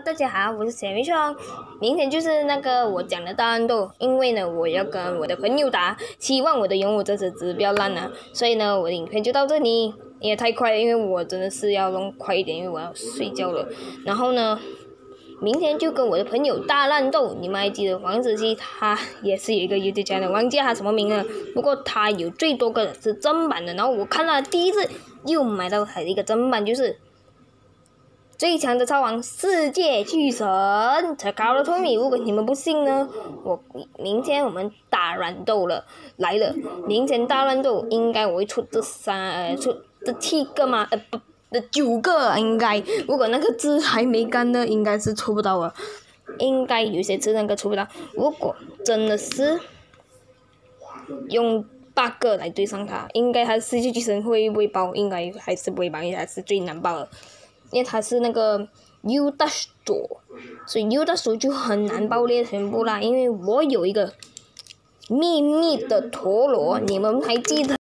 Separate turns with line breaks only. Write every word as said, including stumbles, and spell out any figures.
大家好，我是小明双。明天就是那个我讲的大乱斗，因为呢，我要跟我的朋友打，希望我的勇武这只只不要烂了。所以呢，我的影片就到这里，因为太快了，因为我真的是要弄快一点，因为我要睡觉了。然后呢，明天就跟我的朋友大乱斗。你们还记得黄子熙，他也是有一个 YouTube channel，忘记他什么名了。不过他有最多个是正版的，然后我看到第一次又买到他的一个正版，就是最强的超王世界巨神才高了托米。如果你们不信呢，我明天我们大乱斗了来了，明天大乱斗应该我会出这三呃出这七个吗？呃不。的九个应该，如果那个字还没干呢，应该是出不到了。应该有些字那个出不到。如果真的是用八个来对上他，应该他世界巨神会不会爆？应该还是不会爆，因为他是最难爆的，因为他是那个 U 大锁，所以 U 大锁就很难爆裂全部啦。因为我有一个秘密的陀螺，你们还记得？